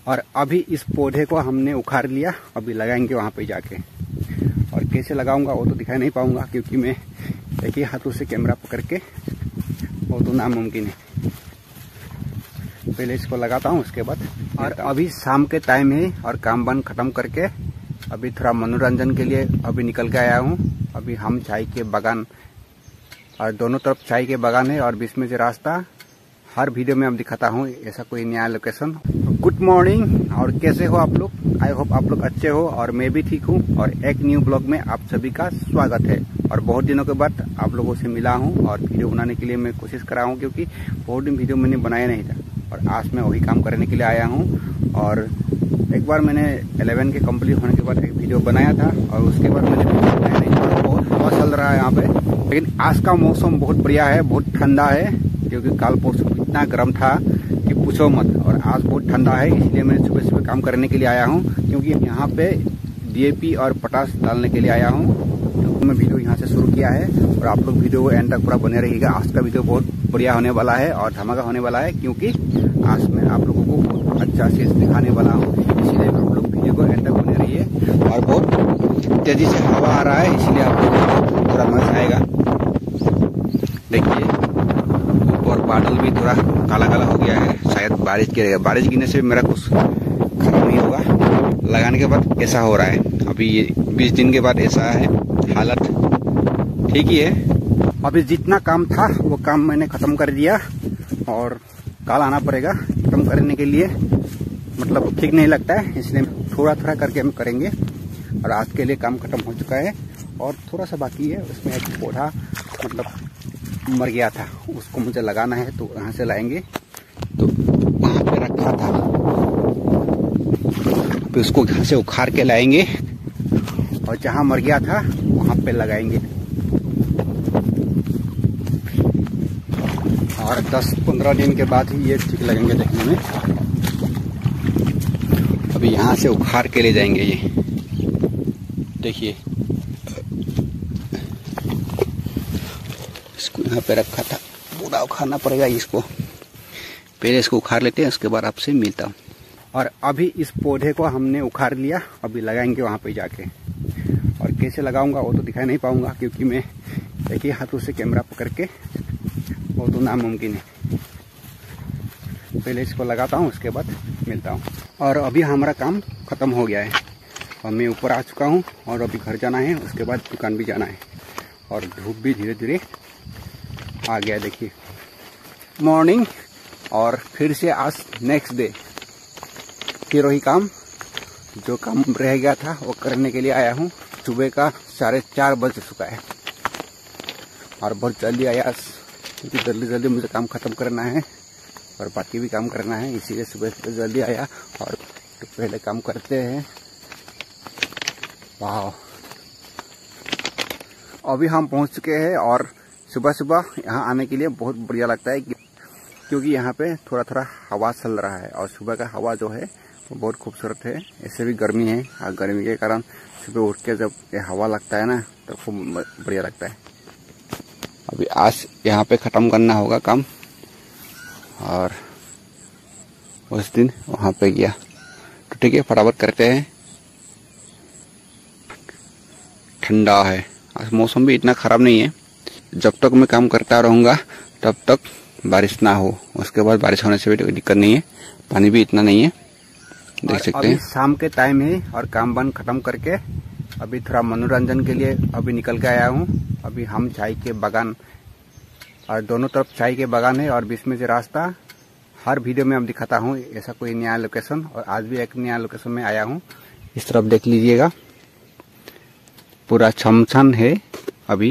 और अभी इस पौधे को हमने उखाड़ लिया, अभी लगाएंगे वहाँ पे जाके। और कैसे लगाऊंगा वो तो दिखाई नहीं पाऊंगा, क्योंकि मैं एक ही हाथों से कैमरा पकड़ के वो तो नामुमकिन है। पहले इसको लगाता हूँ, उसके बाद। और अभी शाम के टाइम है और काम बंद खत्म करके अभी थोड़ा मनोरंजन के लिए अभी निकल के आया हूँ। अभी हम चाय के बागान, और दोनों तरफ चाय के बागान है और बीच में से रास्ता। हर वीडियो में अब दिखाता हूँ ऐसा कोई नया लोकेशन। गुड मॉर्निंग, और कैसे हो आप लोग? आई होप आप लोग अच्छे हो और मैं भी ठीक हूँ। और एक न्यू ब्लॉग में आप सभी का स्वागत है। और बहुत दिनों के बाद आप लोगों से मिला हूँ और वीडियो बनाने के लिए मैं कोशिश कर रहा हूँ, क्योंकि बहुत दिन वीडियो मैंने बनाया नहीं था और आज मैं वही काम करने के लिए आया हूँ। और एक बार मैंने 11 के कंप्लीट होने के बाद एक वीडियो बनाया था और उसके बाद मैंने वीडियो बनाया नहीं था। बहुत हवा चल रहा है यहाँ पे, लेकिन आज का मौसम बहुत बढ़िया है, बहुत ठंडा है, क्योंकि कल परसों इतना गर्म था कि पूछो मत। और आज बहुत ठंडा है, इसलिए मैंने सुबह सुबह काम करने के लिए आया हूँ, क्योंकि यहाँ पे डीएपी और पोटाश डालने के लिए आया हूँ। तो मैं वीडियो यहाँ से शुरू किया है और आप लोग वीडियो को एंड तक पूरा बने रहिएगा। आज का वीडियो बहुत बढ़िया होने वाला है और धमाका होने वाला है, क्योंकि आज मैं आप लोगों को बहुत अच्छा चीज दिखाने वाला हूँ। इसलिए आप लोग वीडियो को एंड तक बने रहिए। और बहुत तेजी से हवा आ रहा है, इसलिए आप लोगों को थोड़ा मजा आएगा। देखिए, और बादल भी थोड़ा काला काला हो गया है, शायद बारिश गिरेगा। बारिश गिरने से मेरा कुछ खराब नहीं होगा। लगाने के बाद ऐसा हो रहा है, अभी ये 20 दिन के बाद ऐसा है हालत। ठीक ही है। अभी जितना काम था वो काम मैंने खत्म कर दिया और कल आना पड़ेगा खत्म करने के लिए। मतलब ठीक नहीं लगता है, इसलिए थोड़ा थोड़ा करके हम करेंगे। और आज के लिए काम खत्म हो चुका है और थोड़ा सा बाकी है। उसमें एक पौधा मतलब मर गया था, उसको मुझे लगाना है, तो यहाँ से लाएंगे। तो वहाँ पे रखा था, तो उसको यहाँ से उखाड़ के लाएंगे और जहाँ मर गया था वहाँ पे लगाएंगे। और 10-15 दिन के बाद ही ये ठीक लगेंगे देखने में। अभी यहाँ से उखाड़ के ले जाएंगे ये। देखिए, इसको यहाँ पे रखा था, पूरा उखाड़ना पड़ेगा इसको। पहले इसको उखाड़ लेते हैं, उसके बाद आपसे मिलता हूँ। और अभी इस पौधे को हमने उखाड़ लिया, अभी लगाएंगे वहाँ पे जाके। और कैसे लगाऊंगा वो तो दिखाई नहीं पाऊंगा, क्योंकि मैं एक ही हाथों से कैमरा पकड़ के वो तो नामुमकिन है। पहले इसको लगाता हूँ, उसके बाद मिलता हूँ। और अभी हमारा काम खत्म हो गया है और मैं ऊपर आ चुका हूँ और अभी घर जाना है, उसके बाद दुकान भी जाना है। और धूप भी धीरे धीरे आ गया। देखिए, मॉर्निंग, और फिर से आज नेक्स्ट डे फिर वही काम, जो काम रह गया था वो करने के लिए आया हूँ। सुबह का 4:30 बज चुका है और बहुत जल्दी आया, क्योंकि जल्दी जल्दी मुझे काम खत्म करना है और बाकी भी काम करना है, इसीलिए सुबह सुबह जल्दी आया। और तो पहले काम करते हैं। वाह, अभी हम पहुंच चुके हैं और सुबह सुबह यहाँ आने के लिए बहुत बढ़िया लगता है, क्योंकि यहाँ पे थोड़ा थोड़ा हवा चल रहा है और सुबह का हवा जो है वो बहुत खूबसूरत है। ऐसे भी गर्मी है और गर्मी के कारण सुबह उठ के जब ये हवा लगता है ना, तो खूब बढ़िया लगता है। अभी आज यहाँ पे ख़त्म करना होगा काम, और उस दिन वहाँ पे गया। तो ठीक है, फटाफट करते हैं। ठंडा है, आज मौसम भी इतना ख़राब नहीं है। जब तक मैं काम करता रहूँगा तब तक बारिश ना हो, उसके बाद बारिश होने से भी कोई दिक्कत नहीं है। पानी भी इतना नहीं है, देख सकते हैं। शाम के टाइम है और काम बंद खत्म करके अभी थोड़ा मनोरंजन के लिए अभी निकल के आया हूँ। अभी हम चाय के बागान, और दोनों तरफ चाय के बागान है और बीच में से रास्ता। हर वीडियो में अब दिखाता हूँ ऐसा कोई नया लोकेशन, और आज भी एक नया लोकेशन में आया हूँ। इस तरफ देख लीजिएगा, पूरा छमछम है। अभी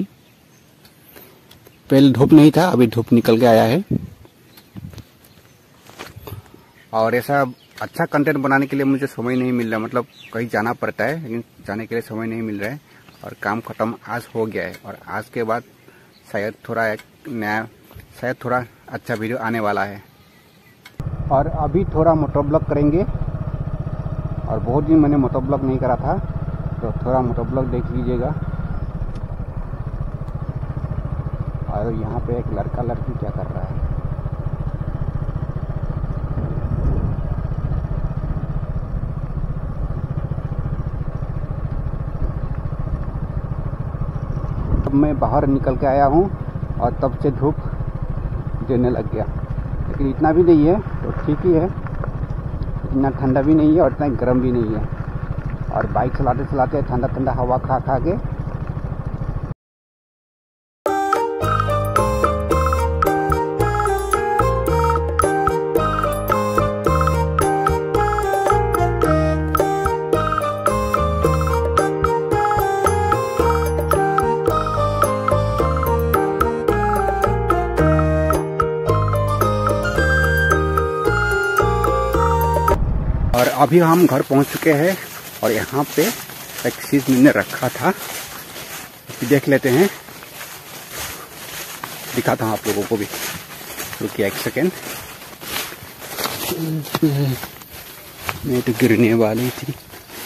पहले धूप नहीं था, अभी धूप निकल के आया है। और ऐसा अच्छा कंटेंट बनाने के लिए मुझे समय नहीं मिल रहा, मतलब कहीं जाना पड़ता है, लेकिन जाने के लिए समय नहीं मिल रहा है। और काम खत्म आज हो गया है और आज के बाद शायद थोड़ा एक नया, शायद थोड़ा अच्छा वीडियो आने वाला है। और अभी थोड़ा मोटो ब्लॉग करेंगे, और बहुत दिन मैंने मोटो ब्लॉग नहीं करा था, तो थोड़ा मोटो ब्लॉग देख लीजिएगा। और यहाँ पे एक लड़का लड़की क्या कर रहा है। मैं बाहर निकल के आया हूँ और तब से धूप गिरने लग गया, लेकिन इतना भी नहीं है, तो ठीक ही है। इतना ठंडा भी नहीं है और इतना गर्म भी नहीं है। और बाइक चलाते चलाते ठंडा ठंडा हवा खा खा के और अभी हम घर पहुंच चुके हैं। और यहाँ पे एक चीज मैंने रखा था, देख लेते हैं, दिखाता हूँ आप लोगों को भी। रुकिए एक सेकेंड, मैं तो गिरने वाली थी।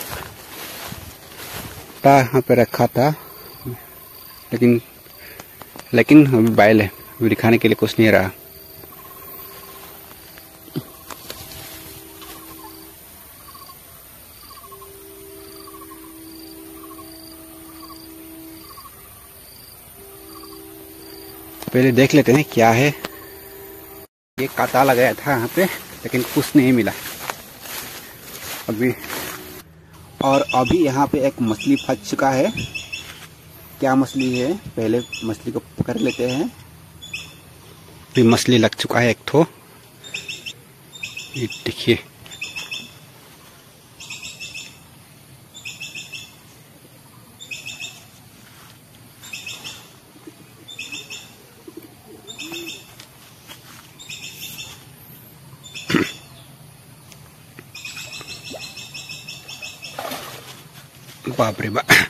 यहाँ पे रखा था, लेकिन अभी बैल है, अभी दिखाने के लिए कुछ नहीं रहा। पहले देख लेते हैं क्या है। ये कांटा लगाया था यहाँ पे, लेकिन कुछ नहीं मिला अभी। और अभी यहाँ पे एक मछली फंस चुका है। क्या मछली है, पहले मछली को पकड़ लेते हैं। अभी मछली लग चुका है एक ठो, ये देखिए। बाप रे बाप,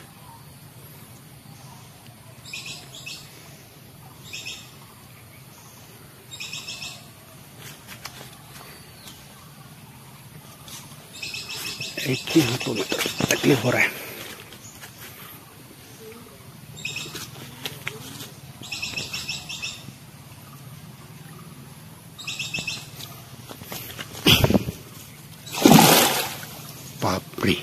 एक ही हाथों में तकलीफ हो रहा है। बाप रे,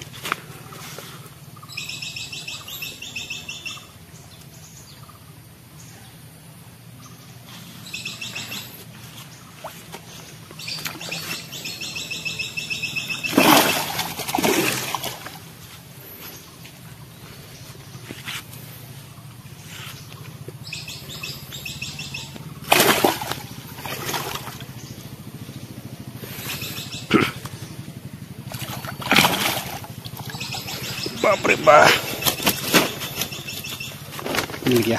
बाप रे बाप, मिल गया।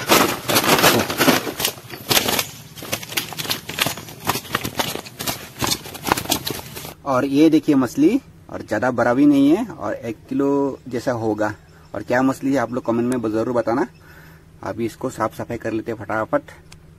और ये देखिए मछली, और ज्यादा बड़ा भी नहीं है, और 1 किलो जैसा होगा। और क्या मछली है आप लोग कमेंट में जरूर बताना। अभी इसको साफ सफाई कर लेते हैं फटाफट,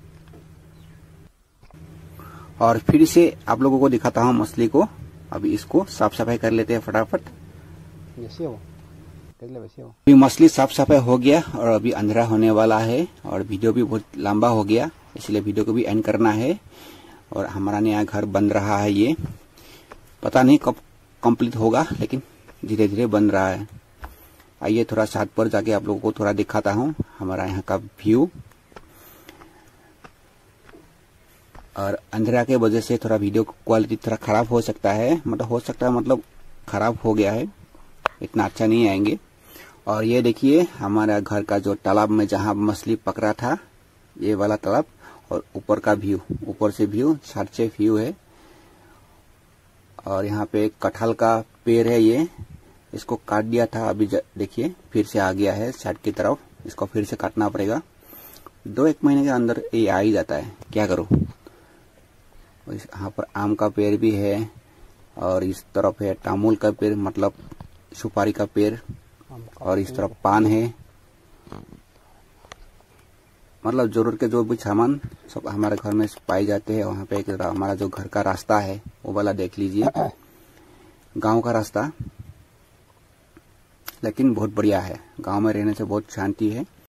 और फिर से आप लोगों को दिखाता हूँ मछली को। अभी इसको साफ सफाई कर लेते हैं फटाफट। जैसे हो अभी मछली साफ सफाई हो गया, और अभी अंधेरा होने वाला है, और वीडियो भी बहुत लंबा हो गया, इसलिए वीडियो को भी एंड करना है। और हमारा नया घर बन रहा है, ये पता नहीं कब कंप्लीट होगा, लेकिन धीरे धीरे बन रहा है। आइए थोड़ा छत पर जाके आप लोगों को थोड़ा दिखाता हूँ हमारा यहाँ का व्यू। और अंधेरा के वजह से थोड़ा वीडियो क्वालिटी थोड़ा खराब हो सकता है, मतलब खराब हो गया है, इतना अच्छा नहीं आएंगे। और ये देखिए हमारा घर का जो तालाब में जहाँ मछली पकड़ा था, ये वाला तालाब, और ऊपर का व्यू, ऊपर से व्यू, छत से व्यू है। और यहाँ पे कटहल का पेड़ है, ये इसको काट दिया था, अभी देखिए फिर से आ गया है छत की तरफ। इसको फिर से काटना पड़ेगा, 2-1 महीने के अंदर ये आ ही जाता है, क्या करूं। यहाँ पर आम का पेड़ भी है, और इस तरफ है तामुल का पेड़, मतलब सुपारी का पेड़, और इस तरफ पान है। मतलब जरूरत के जो भी सामान सब हमारे घर में पाए जाते हैं। वहाँ पे एक हमारा जो घर का रास्ता है वो वाला देख लीजिए, गांव का रास्ता, लेकिन बहुत बढ़िया है। गांव में रहने से बहुत शांति है।